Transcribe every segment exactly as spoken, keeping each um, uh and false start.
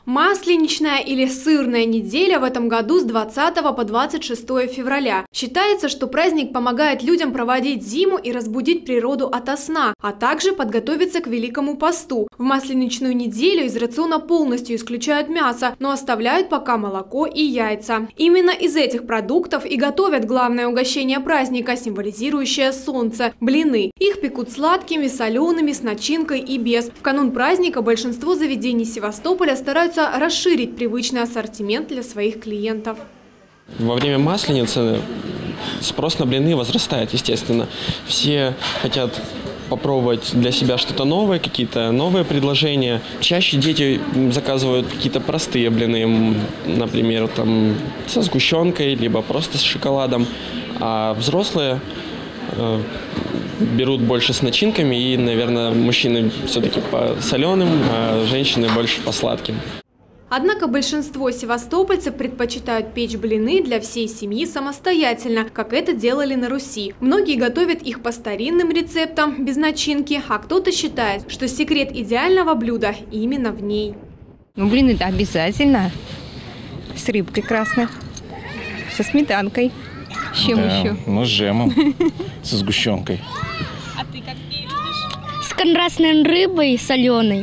Масленичная или сырная неделя в этом году с двадцатого по двадцать шестое февраля. Считается, что праздник помогает людям проводить зиму и разбудить природу ото сна, а также подготовиться к Великому посту. В масленичную неделю из рациона полностью исключают мясо, но оставляют пока молоко и яйца. Именно из этих продуктов и готовят главное угощение праздника, символизирующее солнце – блины. Их пекут сладкими, солеными, с начинкой и без. В канун праздника большинство заведений Севастополя стараются расширить привычный ассортимент для своих клиентов. Во время Масленицы спрос на блины возрастает, естественно. Все хотят попробовать для себя что-то новое, какие-то новые предложения. Чаще дети заказывают какие-то простые блины, например, там, со сгущенкой, либо просто с шоколадом. А взрослые э, берут больше с начинками, и, наверное, мужчины все-таки по соленым, а женщины больше по сладким. Однако большинство севастопольцев предпочитают печь блины для всей семьи самостоятельно, как это делали на Руси. Многие готовят их по старинным рецептам, без начинки, а кто-то считает, что секрет идеального блюда именно в ней. Ну, блины это обязательно. С рыбкой красной, со сметанкой. С чем да, еще? Ну, с джемом, со сгущенкой. А ты как не любишь? С красной рыбой соленой.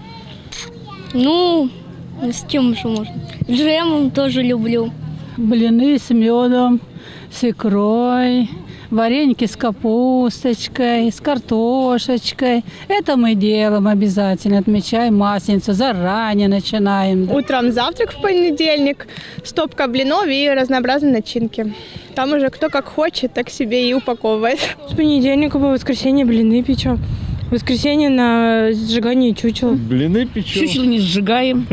Ну... С чем еще можно? Джемом тоже люблю. Блины с медом, с икрой, вареники с капусточкой, с картошечкой. Это мы делаем обязательно, отмечаем Масленицу, заранее начинаем. Да. Утром завтрак в понедельник, стопка блинов и разнообразные начинки. Там уже кто как хочет, так себе и упаковывает. С понедельника по воскресенье блины печем. В воскресенье на сжигание чучела. Блины печем. Чучело не сжигаем.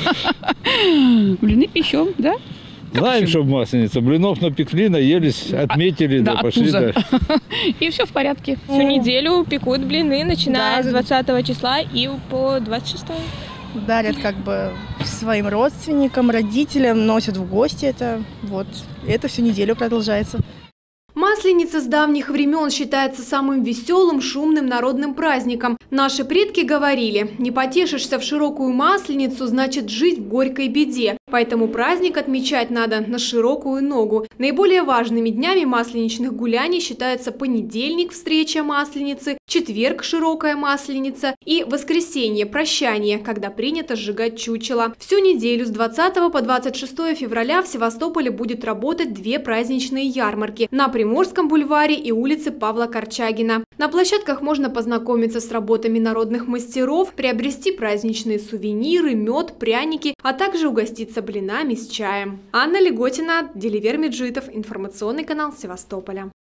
Блины печем, да? Знаем, что Масленица. Блинов напекли, наелись, отметили, да, пошли дальше. И все в порядке. Всю неделю пекут блины, начиная с двадцатого числа и по двадцать шестое. Дарят как бы своим родственникам, родителям, носят в гости это. Вот. Это всю неделю продолжается. Масленица с давних времен считается самым веселым, шумным народным праздником. Наши предки говорили, не потешишься в широкую Масленицу, значит жить в горькой беде. Поэтому праздник отмечать надо на широкую ногу. Наиболее важными днями масленичных гуляний считаются понедельник – встреча Масленицы, четверг – широкая Масленица и воскресенье – прощание, когда принято сжигать чучело. Всю неделю с двадцатого по двадцать шестое февраля в Севастополе будет работать две праздничные ярмарки – на Приморском бульваре и улице Павла Корчагина. На площадках можно познакомиться с работами народных мастеров, приобрести праздничные сувениры, мед, пряники, а также угоститься блинами с чаем. Анна Леготина, Деливер Меджитов, информационный канал Севастополя.